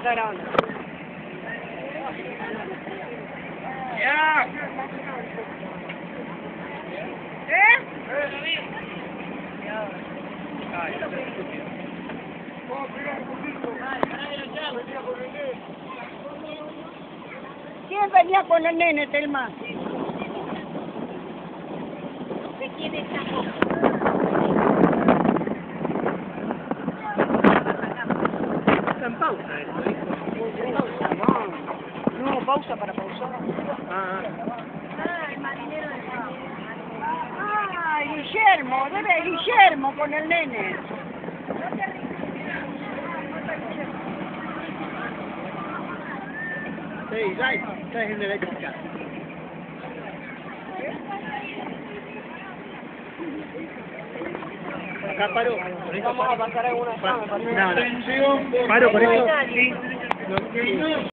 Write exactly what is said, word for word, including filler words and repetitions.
está grabando. ¡Ya! ¿Eh? Ay, no sé. ¿Quién venía con el nene, Telma? ¿De quién está? Está en pausa esto, hijo. No, pausa para pausar. Ah, Ah, el marinero de Ah, Guillermo, debe Guillermo con el nene. sí, ya, ya es el de la chica. Acá paro. Vamos a pasar alguna No, no. Paro con eso.